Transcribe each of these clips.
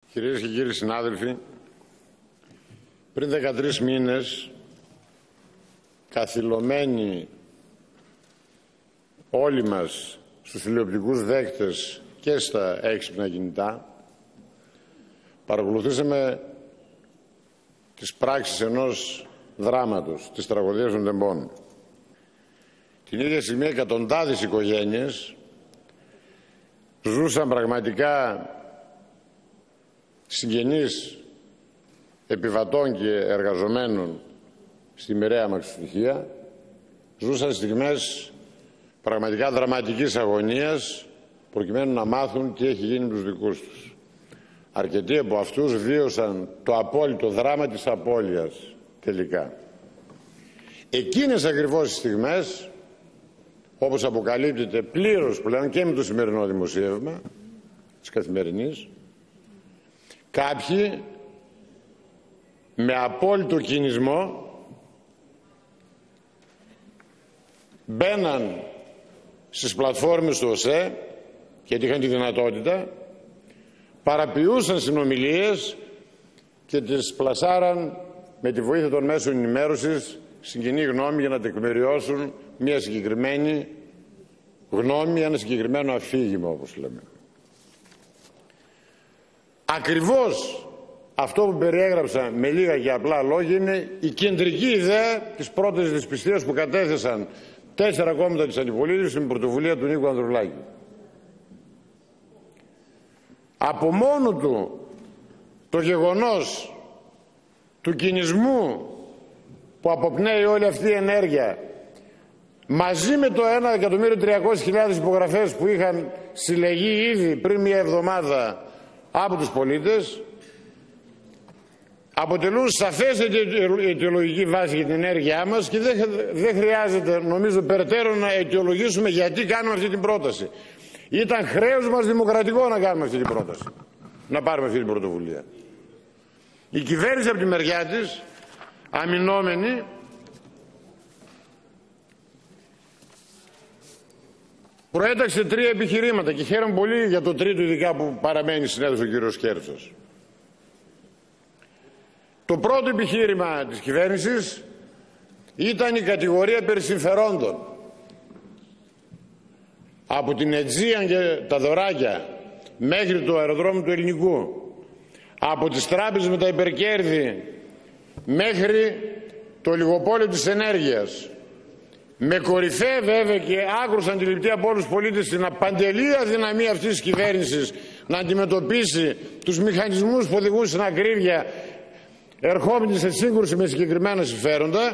Κυρίες και κύριοι συνάδελφοι, πριν 13 μήνες, καθυλωμένοι όλοι μας στους τηλεοπτικούς δέκτες και στα έξυπνα κινητά, παρακολουθήσαμε τις πράξεις ενός δράματος, της τραγωδίας των Τεμπών. Την ίδια στιγμή εκατοντάδες οικογένειες ζούσαν πραγματικά συγγενείς επιβατών και εργαζομένων στη μοιραία μαξιστοιχεία, ζούσαν στιγμές πραγματικά δραματικής αγωνίας προκειμένου να μάθουν τι έχει γίνει με τους δικούς τους. Αρκετοί από αυτούς βίωσαν το απόλυτο δράμα της απώλειας τελικά. Εκείνες ακριβώς οι στιγμές, όπως αποκαλύπτεται πλήρως πλέον και με το σημερινό δημοσίευμα της Καθημερινής, κάποιοι με απόλυτο κινησμό μπαίναν στις πλατφόρμες του ΟΣΕ, γιατί είχαν τη δυνατότητα, παραποιούσαν συνομιλίες και τις πλασάραν με τη βοήθεια των μέσων ενημέρωσης στην κοινή γνώμη για να τεκμηριώσουν μια συγκεκριμένη γνώμη, ένα συγκεκριμένο αφήγημα, όπως λέμε. Ακριβώς αυτό που περιέγραψα με λίγα και απλά λόγια είναι η κεντρική ιδέα της πρώτης δυσπιστίας που κατέθεσαν 4 κόμματα της αντιπολίτευσης στην πρωτοβουλία του Νίκου Ανδρουλάκη. Από μόνο του το γεγονός του κινησμού που αποπνέει όλη αυτή η ενέργεια, μαζί με το 1.300.000 υπογραφές που είχαν συλλεγεί ήδη πριν μια εβδομάδα από τους πολίτες, αποτελούν σαφές αιτιολογική βάση για την ενέργειά μας και δεν χρειάζεται, νομίζω, περαιτέρω να αιτιολογήσουμε γιατί κάνουμε αυτή την πρόταση. Ήταν χρέος μας δημοκρατικό να κάνουμε αυτή την πρόταση, να πάρουμε αυτή την πρωτοβουλία. Η κυβέρνηση από τη μεριά της, αμυνόμενη, προέταξε 3 επιχειρήματα και χαίρομαι πολύ για το τρίτο ειδικά που παραμένει συνέδριος ο κύριος Κέρτσος. Το πρώτο επιχείρημα της κυβέρνησης ήταν η κατηγορία περί συμφερόντων. Από την Αιτζίαν και τα δωράκια μέχρι το αεροδρόμιο του Ελληνικού, από τις τράπεζες με τα υπερκέρδη μέχρι το λιγοπόλιο της ενέργειας, με κορυφαία βέβαια και άκρως αντιληπτή από όλους τους πολίτες την απαντελή αδυναμία αυτής της κυβέρνησης να αντιμετωπίσει τους μηχανισμούς που οδηγούν στην ακρίβεια ερχόμενοι σε σύγκρουση με συγκεκριμένα συμφέροντα.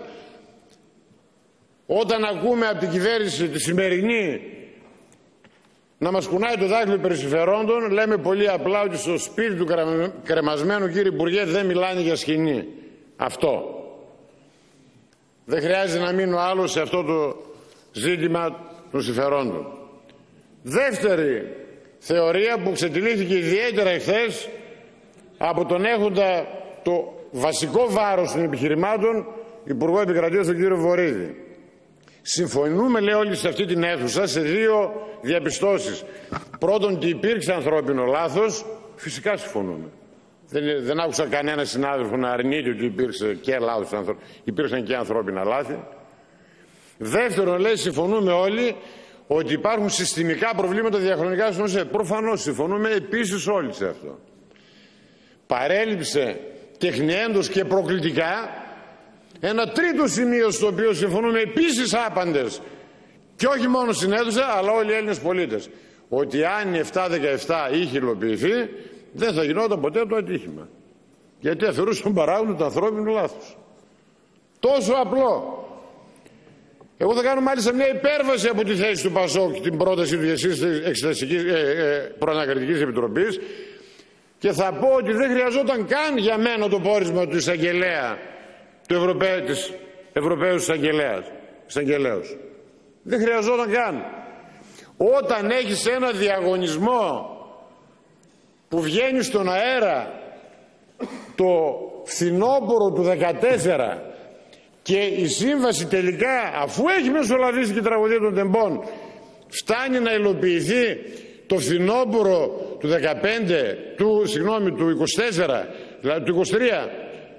Όταν ακούμε από την κυβέρνηση τη σημερινή να μας κουνάει το δάχτυλο περί συμφερόντων, λέμε πολύ απλά ότι στο σπίτι του κρεμασμένου, κύριε Υπουργέ, δεν μιλάνε για σκηνή. Αυτό. Δεν χρειάζεται να μείνω άλλο σε αυτό το ζήτημα των συμφερόντων. Δεύτερη θεωρία που ξετυλίχθηκε ιδιαίτερα εχθές από τον έχοντα το βασικό βάρος των επιχειρημάτων Υπουργό Επικρατείας, τον κύριο Βορίδη. Συμφωνούμε, λέει, όλοι σε αυτή την αίθουσα σε 2 διαπιστώσεις. Πρώτον, ότι υπήρξε ανθρώπινο λάθος. Φυσικά συμφωνούμε. Δεν άκουσα κανένα συνάδελφο να αρνείται ότι υπήρξε και λάθος, υπήρξαν και ανθρώπινα λάθη. Δεύτερον, λέει, συμφωνούμε όλοι ότι υπάρχουν συστημικά προβλήματα διαχρονικά στον ΟΣΕ. Προφανώς συμφωνούμε επίσης όλοι σε αυτό. Παρέλειψε τεχνιέντος και προκλητικά ένα τρίτο σημείο στο οποίο συμφωνούμε επίσης άπαντες και όχι μόνο στην αίθουσα αλλά όλοι οι Έλληνες πολίτες, ότι αν η 717 είχε υλοποιηθεί δεν θα γινόταν ποτέ το ατύχημα, γιατί αφαιρούσε τον παράγοντα του ανθρώπινου λάθους. Τόσο απλό. Εγώ θα κάνω μάλιστα μια υπέρβαση από τη θέση του ΠΑΣΟΚ, την πρόταση του Εξεταστικής Προανακριτικής Επιτροπής, και θα πω ότι δεν χρειαζόταν καν για μένα το πόρισμα του εισαγγελέα, της Ευρωπαίου εισαγγελέως. Δεν χρειαζόταν καν. Όταν έχεις ένα διαγωνισμό που βγαίνει στον αέρα το φθινόπωρο του 2014 και η σύμβαση τελικά, αφού έχει μεσολαβήσει και η τραγωδία των Τεμπών, φτάνει να υλοποιηθεί το φθινόπωρο του 15, του 24, δηλαδή του 23,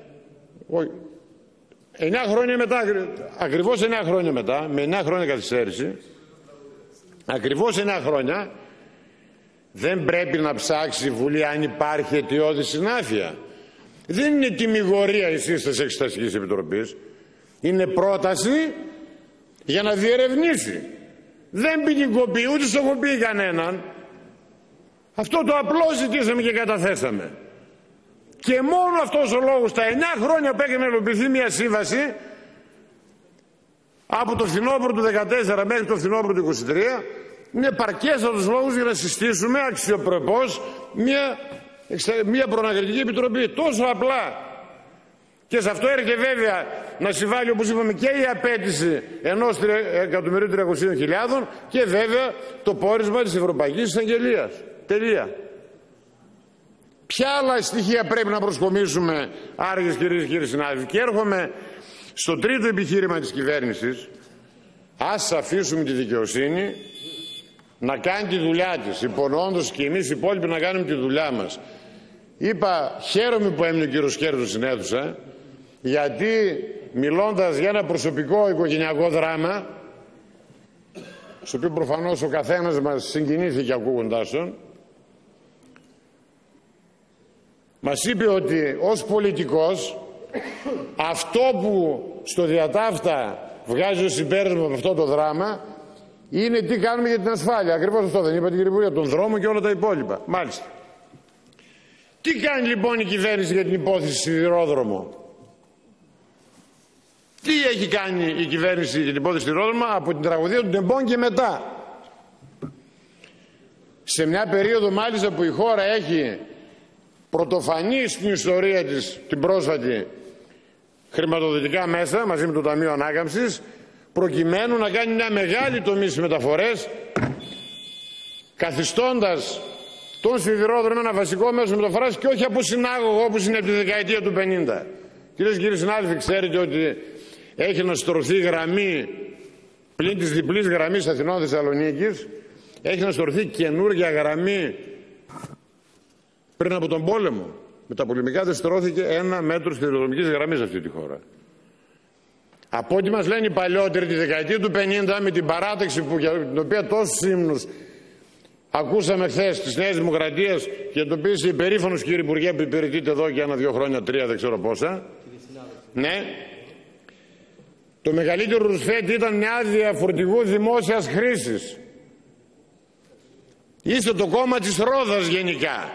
9 χρόνια μετά, ακριβώς 9 χρόνια μετά, με 9 χρόνια καθυστέρηση, ακριβώς 9 χρόνια, δεν πρέπει να ψάξει η Βουλή αν υπάρχει αιτιώδη συνάφεια. Δεν είναι τιμιγορία η σύσταση Εξεταστικής Επιτροπής. Είναι πρόταση για να διερευνήσει. Δεν ποινικοποιεί, ούτε στοχοποιεί κανέναν. Αυτό το απλό ζητήσαμε και καταθέσαμε. Και μόνο αυτός ο λόγος, τα 9 χρόνια που έκανε να υλοποιηθεί μια σύμβαση, από το φθινόπωρο του 14 μέχρι το φθινόπωρο του 23, είναι παρκέστατος λόγους για να συστήσουμε αξιοπρεπώς μια προανακριτική επιτροπή. Τόσο απλά. Και σε αυτό έρχεται βέβαια να συμβάλλει, όπως είπαμε, και η απέτηση 1.300.000 και βέβαια το πόρισμα της Ευρωπαϊκής Εισαγγελίας. Τελεία. Ποια άλλα στοιχεία πρέπει να προσκομίσουμε, άραγες κυρίες και κύριοι συνάδελφοι? Και έρχομαι στο τρίτο επιχείρημα της κυβέρνησης. Ας αφήσουμε τη δικαιοσύνη να κάνει τη δουλειά της, υπονοώντας και εμείς οι υπόλοιποι να κάνουμε τη δουλειά μας. Είπα, χαίρομαι που έμεινε ο κύριος Κέρδος στην αίθουσα, γιατί μιλώντας για ένα προσωπικό οικογενειακό δράμα, στο οποίο προφανώς ο καθένας μας συγκινήθηκε ακούγοντάς τον, μας είπε ότι ως πολιτικός αυτό που στο διατάφτα βγάζει ως συμπέρασμα από αυτό το δράμα είναι τι κάνουμε για την ασφάλεια. Ακριβώς αυτό δεν είπατε, κύριε Υπουργέ, τον δρόμο και όλα τα υπόλοιπα. Μάλιστα. Τι κάνει λοιπόν η κυβέρνηση για την υπόθεση σιδηρόδρομο? Τι έχει κάνει η κυβέρνηση για την υπόθεση σιδηρόδρομο από την τραγωδία του Ντεμπόν και μετά? Σε μια περίοδο μάλιστα που η χώρα έχει πρωτοφανή στην ιστορία της την πρόσφατη χρηματοδοτικά μέσα μαζί με το Ταμείο Ανάκαμψης, προκειμένου να κάνει μια μεγάλη τομή στις μεταφορές, καθιστώντας τον σιδηρόδρομο ένα βασικό μέσο μεταφοράς και όχι από συνάγωγο όπως είναι από τη δεκαετία του 50. Κυρίες και κύριοι συνάδελφοι, ξέρετε ότι έχει αναστρωθεί γραμμή πλην της διπλής γραμμής Αθηνών-Θεσσαλονίκης, έχει αναστρωθεί καινούργια γραμμή πριν από τον πόλεμο. Με τα πολεμικά δεν στρώθηκε 1 μέτρο σιδηροδρομικής γραμμής αυτή τη χώρα. Από ό,τι μας λένε οι παλιότεροι, τη δεκαετία του 50, με την παράταξη για την οποία τόσους ύμνους ακούσαμε χθες της Νέας Δημοκρατίας και για το οποίο είσαι υπερήφανος, κύριε Υπουργέ, που υπηρετείτε εδώ για 1-2 χρόνια, 3, δεν ξέρω πόσα. Ναι. Το μεγαλύτερο ρουσφέτη ήταν μια άδεια φορτηγού δημόσιας χρήσης. Είστε το κόμμα της ρόδας γενικά.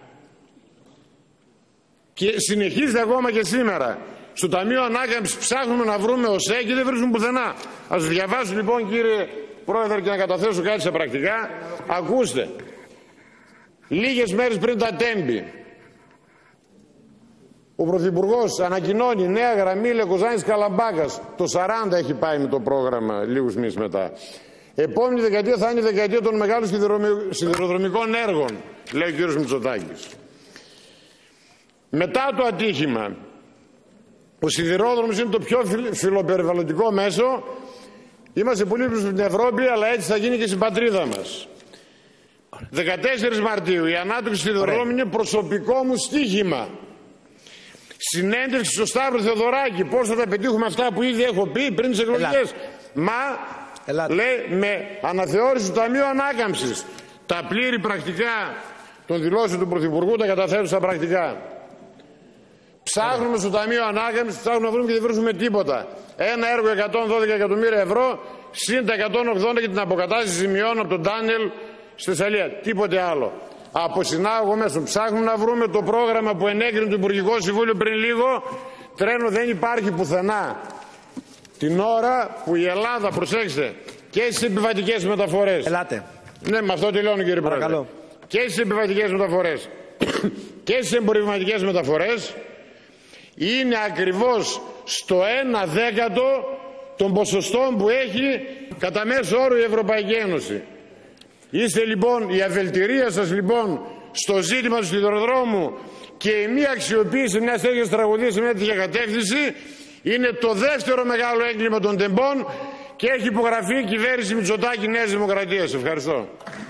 Και συνεχίζεται ακόμα και σήμερα. Στο Ταμείο Ανάκαμψης ψάχνουμε να βρούμε ΟΣΕ και δεν βρίσκουμε πουθενά. Ας διαβάσω λοιπόν, κύριε Πρόεδρε, και να καταθέσω κάτι σε πρακτικά. Ακούστε. Λίγες μέρες πριν τα Τέμπη, ο Πρωθυπουργός ανακοινώνει νέα γραμμή Λεκοζάνης Καλαμπάκας. Το 40 έχει πάει με το πρόγραμμα λίγους μήνες μετά. Επόμενη δεκαετία θα είναι η δεκαετία των μεγάλων σιδηροδρομικών έργων, λέει ο κύριος Μητσοτάκης. Μετά το ατύχημα, ο σιδηρόδρομος είναι το πιο φιλοπεριβαλλοντικό μέσο. Είμαστε πολύ πίσω στην Ευρώπη, αλλά έτσι θα γίνει και στην πατρίδα μας. 14 Μαρτίου, η ανάπτυξη του σιδηροδρόμου είναι προσωπικό μου στοίχημα. Συνέντευξη στο Σταύρο Θεοδωράκη, πώς θα τα πετύχουμε αυτά που ήδη έχω πει πριν τις εκλογές. Λέει, με αναθεώρηση του Ταμείου Ανάκαμψης. Τα πλήρη πρακτικά των δηλώσεων του Πρωθυπουργού τα καταθέτω στα πρακτικά. Ψάχνουμε στο Ταμείο Ανάκαμψης, ψάχνουμε να βρούμε και δεν βρίσκουμε τίποτα. Ένα έργο 112 εκατομμύρια ευρώ, συν τα 180 για την αποκατάσταση ζημιών από τον Τάνελ στη Θεσσαλία. Τίποτε άλλο. Από συνάγωγο μέσω ψάχνουμε να βρούμε το πρόγραμμα που ενέκρινε το Υπουργικό Συμβούλιο πριν λίγο. Τρένο δεν υπάρχει πουθενά. Την ώρα που η Ελλάδα, προσέξτε, και στις επιβατικές μεταφορές. Ελάτε. Ναι, με αυτό τελειώνω, κύριε Πρόεδρε. Και στις επιβατικές μεταφορές και στις εμπορευματικές μεταφορές είναι ακριβώς στο 1/10 των ποσοστών που έχει κατά μέσο όρο η Ευρωπαϊκή Ένωση. Είστε λοιπόν, η αφελτηρία σας λοιπόν στο ζήτημα του σιδηροδρόμου και η μη αξιοποίηση μιας τέτοιας τραγωδίας σε μια τέτοια κατεύθυνση είναι το δεύτερο μεγάλο έγκλημα των τεμπών και έχει υπογραφεί η κυβέρνηση Μητσοτάκη Νέας Δημοκρατίας. Ευχαριστώ.